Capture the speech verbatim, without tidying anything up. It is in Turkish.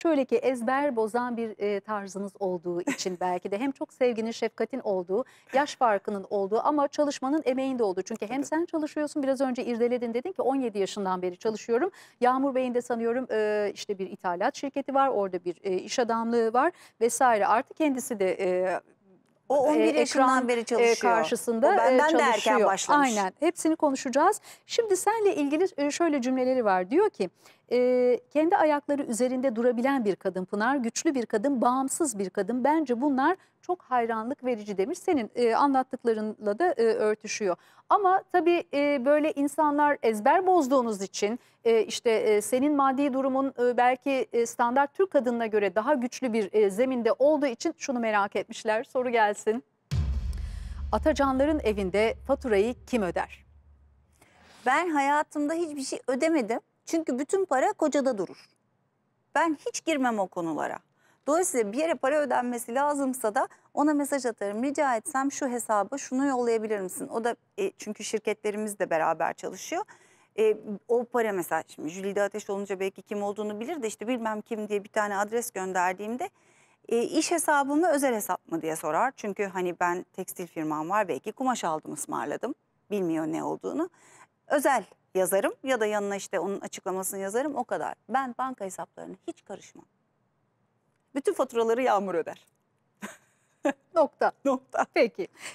şöyle ki ezber bozan bir e, tarzınız olduğu için belki de hem çok sevginin, şefkatin olduğu, yaş farkının olduğu ama çalışmanın emeğin de olduğu. Çünkü hem Tabii. sen çalışıyorsun, biraz önce irdeledin, dedin ki on yedi yaşından beri çalışıyorum. Yağmur Bey'in de sanıyorum e, işte bir ithalat şirketi var, orada bir e, iş adamlığı var vesaire. Artı kendisi de e, O e, on bir ekran yaşından beri e, çalışıyor. O karşısında e, benden de erken çalışıyor. başlamış. Aynen, hepsini konuşacağız. Şimdi seninle ilgili e, şöyle cümleleri var. Diyor ki e, kendi ayakları üzerinde durabilen bir kadın Pınar, güçlü bir kadın, bağımsız bir kadın. Bence bunlar çok hayranlık verici demiş. Senin e, anlattıklarınla da e, örtüşüyor. Ama tabii e, böyle insanlar ezber bozduğunuz için e, işte e, senin maddi durumun e, belki e, standart Türk kadınına göre daha güçlü bir e, zeminde olduğu için şunu merak etmişler. Soru gelsin. Atacanların evinde faturayı kim öder? Ben hayatımda hiçbir şey ödemedim. Çünkü bütün para kocada durur. Ben hiç girmem o konulara. Dolayısıyla bir yere para ödenmesi lazımsa da ona mesaj atarım. Rica etsem şu hesaba şunu yollayabilir misin? O da e, çünkü şirketlerimiz de beraber çalışıyor. E, o para mesela şimdi Jülide Ateş olunca belki kim olduğunu bilir de işte bilmem kim diye bir tane adres gönderdiğimde e, iş hesabı mı özel hesap mı diye sorar. Çünkü hani ben tekstil firmam var, belki kumaş aldım ısmarladım. Bilmiyor ne olduğunu. Özel yazarım ya da yanına işte onun açıklamasını yazarım, o kadar. Ben banka hesaplarına hiç karışmam. Bütün faturaları Yağmur öder. Nokta. Nokta. Peki.